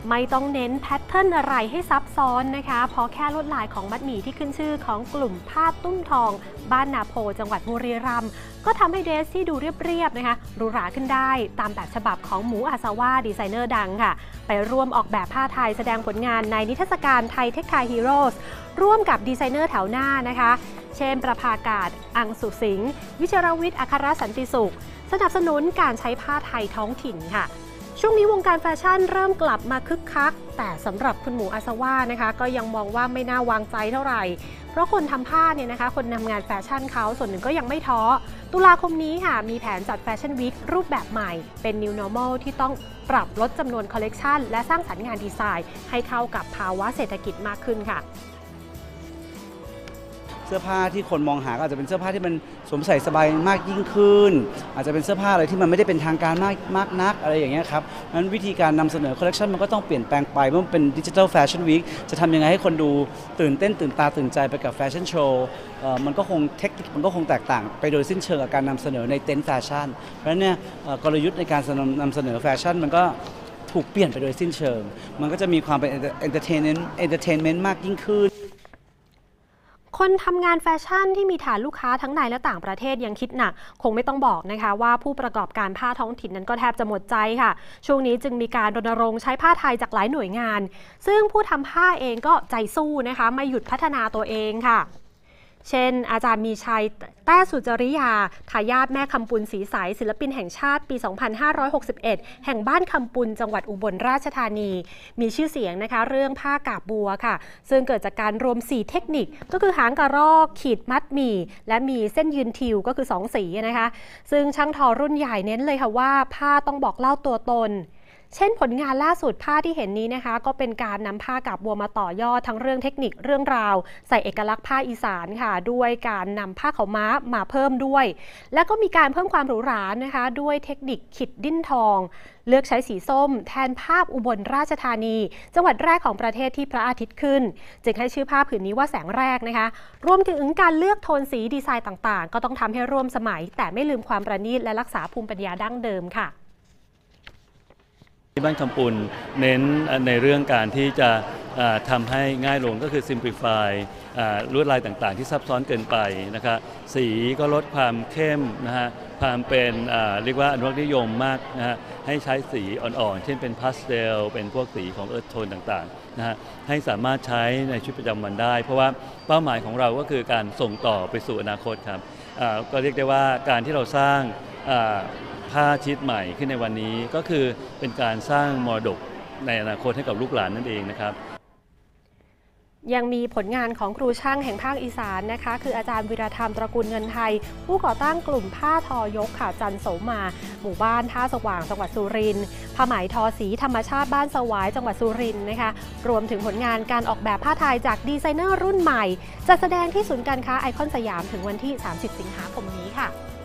ไม่ต้องเน้นแพทเทิร์นอะไรให้ซับซ้อนนะคะเพราะแค่ลวดลายของมัดหมี่ที่ขึ้นชื่อของกลุ่มผ้าตุ้มทองบ้านนาโพจังหวัดบุรีรัมย์ก็ทำให้เดรสที่ดูเรียบๆนะคะหรูหราขึ้นได้ตามแบบฉบับของหมูอาซาว่าดีไซเนอร์ดังค่ะไปร่วมออกแบบผ้าไทยแสดงผลงานในนิทรรศการไทยเทคไทยฮีโร่ร่วมกับดีไซเนอร์แถวหน้านะคะเช่นประภากาศอังสุสิงห์วิชรวิทย์อัครสันติสุขสนับสนุนการใช้ผ้าไทยท้องถิ่นค่ะช่วงนี้วงการแฟชั่นเริ่มกลับมาคึกคักแต่สำหรับคุณหมูอาซาว่านะคะก็ยังมองว่าไม่น่าวางใจเท่าไหร่เพราะคนทำผ้าเนี่ยนะคะคนทำงานแฟชั่นเขาส่วนหนึ่งก็ยังไม่ท้อตุลาคมนี้ค่ะมีแผนจัดแฟชั่นวีครูปแบบใหม่เป็น New Normal ที่ต้องปรับลดจำนวนคอลเลกชันและสร้างสรรค์งานดีไซน์ให้เข้ากับภาวะเศรษฐกิจมากขึ้นค่ะเสื้อผ้าที่คนมองหาก็อาจจะเป็นเสื้อผ้าที่มันสวมใส่สบายมากยิ่งขึ้นอาจจะเป็นเสื้อผ้าอะไรที่มันไม่ได้เป็นทางการมากนักอะไรอย่างเงี้ยครับงั้นวิธีการนำเสนอคอลเลคชันมันก็ต้องเปลี่ยนแปลงไปเมื่อเป็นดิจิทัลแฟชั่นวีคจะทำยังไงให้คนดูตื่นเต้นตื่นตาตื่นใจไปกับแฟชั่นโชว์มันก็คงเทคนิคมันก็คงแตกต่างไปโดยสิ้นเชิงกับการนำเสนอในเต็นท์แฟชั่นเพราะฉะนั้นเนี่ยกลยุทธ์ในการนำเสนอแฟชั่นมันก็ถูกเปลี่ยนไปโดยสิ้นเชิงมันก็จะมีความเป็นเอนเตอร์เทนเมนต์มากยิ่งขึ้นคนทำงานแฟชั่นที่มีฐานลูกค้าทั้งในและต่างประเทศยังคิดหนักคงไม่ต้องบอกนะคะว่าผู้ประกอบการผ้าท้องถิ่นนั้นก็แทบจะหมดใจค่ะช่วงนี้จึงมีการรณรงค์ใช้ผ้าไทยจากหลายหน่วยงานซึ่งผู้ทำผ้าเองก็ใจสู้นะคะไม่หยุดพัฒนาตัวเองค่ะเช่นอาจารย์มีชัยแต้สุจริยาทายาทแม่คำปุณศรีใสศิลปินแห่งชาติปี 2561 แห่งบ้านคำปุณจังหวัดอุบลราชธานีมีชื่อเสียงนะคะเรื่องผ้ากาบบัวค่ะซึ่งเกิดจากการรวม4เทคนิคก็คือหางกระรอกขีดมัดหมี่และมีเส้นยืนทิวก็คือ2สีนะคะซึ่งช่างทอรุ่นใหญ่เน้นเลยค่ะว่าผ้าต้องบอกเล่าตัวตนเช่นผลงานล่าสุดผ้าที่เห็นนี้นะคะก็เป็นการนำผ้ากาบบัวมาต่อยอดทั้งเรื่องเทคนิคเรื่องราวใส่เอกลักษณ์ผ้าอีสานค่ะด้วยการนำผ้าขาวม้ามาเพิ่มด้วยและก็มีการเพิ่มความหรูหรานะคะด้วยเทคนิคขิดดิ้นทองเลือกใช้สีส้มแทนภาพอุบลราชธานีจังหวัดแรกของประเทศที่พระอาทิตย์ขึ้นจึงให้ชื่อผ้าผืนนี้ว่าแสงแรกนะคะรวมถึงการเลือกโทนสีดีไซน์ต่างๆก็ต้องทำให้ร่วมสมัยแต่ไม่ลืมความประณีตและรักษาภูมิปัญญาดั้งเดิมค่ะที่บ้านคำปุณเน้นในเรื่องการที่จะทำให้ง่ายลงก็คือ simplify ลวดลายต่างๆที่ซับซ้อนเกินไปนะครับสีก็ลดความเข้มนะฮะความเป็นเรียกว่าอนุรักษ์นิยมมากนะฮะให้ใช้สีอ่อนๆเช่นเป็นพาสเทลเป็นพวกสีของเอิร์ธโทนต่างๆนะฮะให้สามารถใช้ในชีวิตประจำวันได้เพราะว่าเป้าหมายของเราก็คือการส่งต่อไปสู่อนาคตครับก็เรียกได้ว่าการที่เราสร้างผ้าชิ้นใหม่ขึ้นในวันนี้ก็คือเป็นการสร้างมรดกในอนาคตให้กับลูกหลานนั่นเองนะครับยังมีผลงานของครูช่างแห่งภาคอีสานนะคะคืออาจารย์วิรธรรมตระกูลเงินไทยผู้ก่อตั้งกลุ่มผ้าทอยกค่ะจันโสมาหมู่บ้านท่าสว่างจังหวัดสุรินทร์ผ้าไหมทอสีธรรมชาติบ้านสวายจังหวัดสุรินทร์นะคะรวมถึงผลงานการออกแบบผ้าไทยจากดีไซเนอร์รุ่นใหม่จะแสดงที่ศูนย์การค้าไอคอนสยามถึงวันที่30 สิงหาคมนี้ค่ะ